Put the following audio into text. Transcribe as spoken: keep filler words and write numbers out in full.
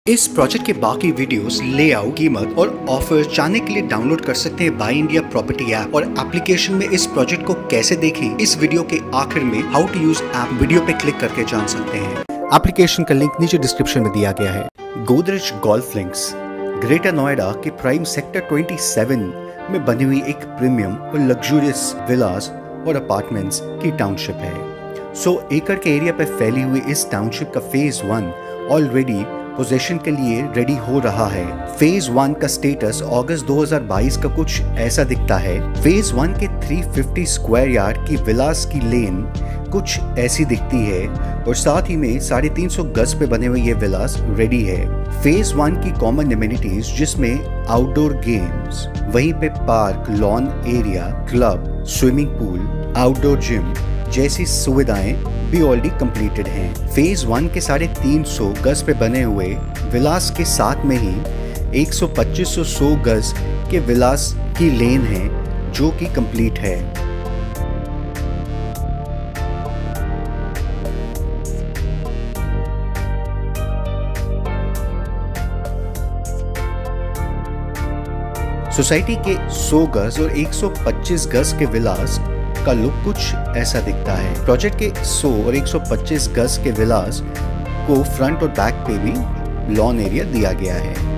इस प्रोजेक्ट के बाकी वीडियोस, लेआउट, कीमत और ऑफर जानने के लिए डाउनलोड कर सकते हैं बाय इंडिया प्रॉपर्टी ऐप। और एप्लीकेशन में इस प्रोजेक्ट को कैसे देखें, इस वीडियो के आखिर में how to use app video पे क्लिक करके जान सकते हैं। एप्लीकेशन का लिंक नीचे डिस्क्रिप्शन में दिया गया है। Godrej golf links Greater Noida के प्राइम सेक्टर सत्ताईस में बनी हुई एक प्रीमियम और लग्जूरियस विलास और अपार्टमेंट्स की टाउनशिप है। सौ एकड़ के एरिया पर फैली हुई इस टाउनशिप का फेज वन ऑलरेडी पोजीशन के लिए रेडी हो रहा है। फेज वन का स्टेटस अगस्त दो हज़ार बाईस का कुछ ऐसा दिखता है। फेज वन के तीन सौ पचास स्क्वायर यार्ड की विलास की लेन कुछ ऐसी दिखती है और साथ ही में साढ़े तीन सौ गज पे बने हुए ये विलास रेडी है। फेज वन की कॉमन एमिनिटीज जिसमें आउटडोर गेम्स, वहीं पे park, lawn area, club, swimming pool, outdoor gym जैसी सुविधाएं भी ऑलरेडी कंप्लीटेड हैं। फेज वन के साढ़े तीन सौ गज पे बने हुए विलास के साथ में ही एक सौ पच्चीस सौ सौ गज के विलास की लेन है जो कि कंप्लीट है। सोसाइटी के सौ गज और एक सौ पच्चीस गज के विलास का लुक कुछ ऐसा दिखता है। प्रोजेक्ट के सौ और एक सौ पच्चीस गज के विलास को फ्रंट और बैक पे भी लॉन एरिया दिया गया है।